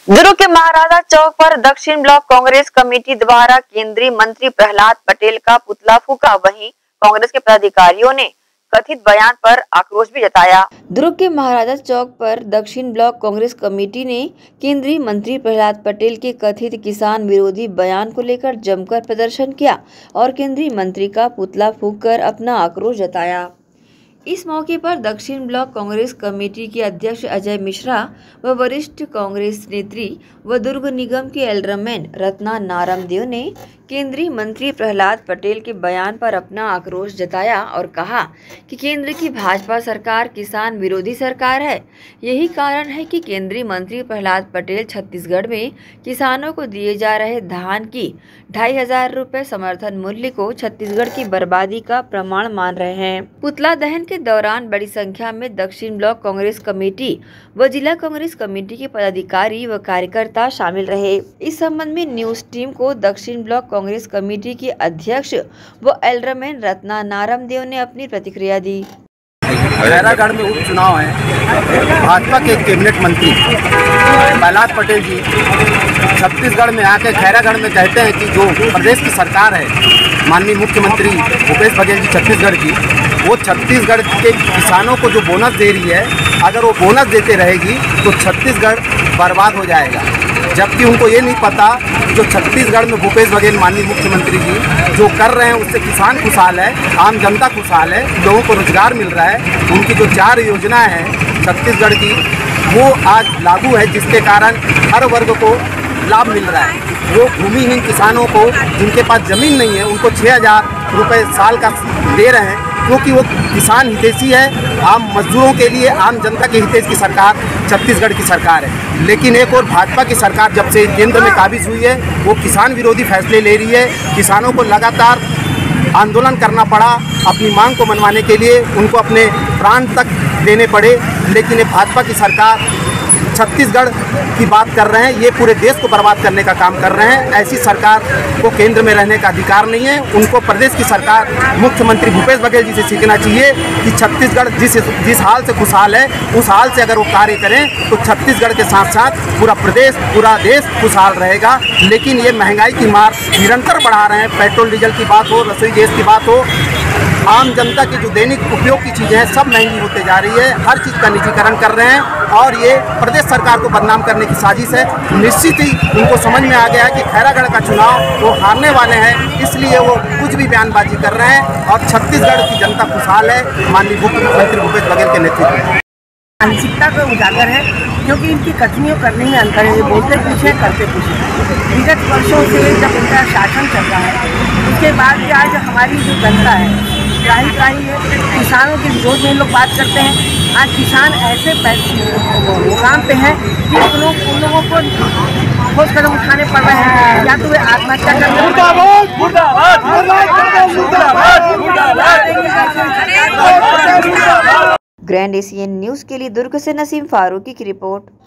दुर्ग के महाराजा चौक पर दक्षिण ब्लॉक कांग्रेस कमेटी द्वारा केंद्रीय मंत्री प्रहलाद पटेल का पुतला फूका। वहीं कांग्रेस के पदाधिकारियों ने कथित बयान पर आक्रोश भी जताया। दुर्ग के महाराजा चौक पर दक्षिण ब्लॉक कांग्रेस कमेटी ने केंद्रीय मंत्री प्रहलाद पटेल के कथित किसान विरोधी बयान को लेकर जमकर प्रदर्शन किया और केंद्रीय मंत्री का पुतला फूंककर अपना आक्रोश जताया। इस मौके पर दक्षिण ब्लॉक कांग्रेस कमेटी के अध्यक्ष अजय मिश्रा व वरिष्ठ कांग्रेस नेत्री व दुर्ग निगम के एल्डरमैन रत्ना नारमदेव ने केंद्रीय मंत्री प्रहलाद पटेल के बयान पर अपना आक्रोश जताया और कहा कि केंद्र की भाजपा सरकार किसान विरोधी सरकार है। यही कारण है कि केंद्रीय मंत्री प्रहलाद पटेल छत्तीसगढ़ में किसानों को दिए जा रहे धान की 2500 रुपये समर्थन मूल्य को छत्तीसगढ़ की बर्बादी का प्रमाण मान रहे हैं। पुतला दहन के दौरान बड़ी संख्या में दक्षिण ब्लॉक कांग्रेस कमेटी व जिला कांग्रेस कमेटी के पदाधिकारी व कार्यकर्ता शामिल रहे। इस संबंध में न्यूज टीम को दक्षिण ब्लॉक कांग्रेस कमेटी के अध्यक्ष व एल्डरमैन रत्ना नारमदेव ने अपनी प्रतिक्रिया दी। खैरागढ़ में उपचुनाव है। भाजपा के कैबिनेट मंत्री प्रहलाद पटेल जी छत्तीसगढ़ में आके खैरागढ़ में कहते हैं कि जो प्रदेश की सरकार है, माननीय मुख्यमंत्री भूपेश बघेल जी छत्तीसगढ़ की, वो छत्तीसगढ़ के किसानों को जो बोनस दे रही है, अगर वो बोनस देते रहेगी तो छत्तीसगढ़ बर्बाद हो जाएगा। जबकि उनको ये नहीं पता जो छत्तीसगढ़ में भूपेश बघेल माननीय मुख्यमंत्री जी जो कर रहे हैं उससे किसान खुशहाल है, आम जनता खुशहाल है, लोगों को रोजगार मिल रहा है। उनकी जो 4 योजना है छत्तीसगढ़ की वो आज लागू है, जिसके कारण हर वर्ग को लाभ मिल रहा है। वो भूमिहीन किसानों को जिनके पास ज़मीन नहीं है उनको 6000 रुपये साल का दे रहे हैं, क्योंकि वो किसान हितैषी है। आम मजदूरों के लिए, आम जनता के हितैष की सरकार छत्तीसगढ़ की सरकार है। लेकिन एक और भाजपा की सरकार जब से केंद्र में काबिज हुई है वो किसान विरोधी फैसले ले रही है। किसानों को लगातार आंदोलन करना पड़ा अपनी मांग को मनवाने के लिए, उनको अपने प्राण तक देने पड़े। लेकिन ये भाजपा की सरकार छत्तीसगढ़ की बात कर रहे हैं, ये पूरे देश को बर्बाद करने का काम कर रहे हैं। ऐसी सरकार को केंद्र में रहने का अधिकार नहीं है। उनको प्रदेश की सरकार मुख्यमंत्री भूपेश बघेल जी से सीखना चाहिए कि छत्तीसगढ़ जिस हाल से खुशहाल है उस हाल से अगर वो कार्य करें तो छत्तीसगढ़ के साथ साथ पूरा प्रदेश, पूरा देश खुशहाल रहेगा। लेकिन ये महंगाई की मार निरंतर बढ़ा रहे हैं। पेट्रोल डीजल की बात हो, रसोई गैस की बात हो, आम जनता की जो दैनिक उपयोग की चीज़ें हैं सब महंगी होते जा रही है। हर चीज़ का निजीकरण कर रहे हैं और ये प्रदेश सरकार को बदनाम करने की साजिश है। निश्चित ही उनको समझ में आ गया है कि खैरागढ़ का चुनाव वो हारने वाले हैं, इसलिए वो कुछ भी बयानबाजी कर रहे हैं और छत्तीसगढ़ की जनता खुशहाल है माननीय मुख्यमंत्री भूपेश बघेल के नेतृत्व में। मानसिकता का उजागर है, क्योंकि इनकी कथनियों करने में अंतर है। ये बोलते पीछे करते पीछे। विगत वर्षों से जब इनका शासन चल रहा है उसके बाद भी आज हमारी जो जनता है त्राही है। किसानों के विरोध में लोग बात करते हैं। आज किसान ऐसे मुकाम पे हैं कि उन लोगों को ठोस कदम उठाने पड़ रहे हैं, या तो वे आत्महत्या कर ग्रैंड एशियन न्यूज़ के लिए दुर्ग से नसीम फारूकी की रिपोर्ट।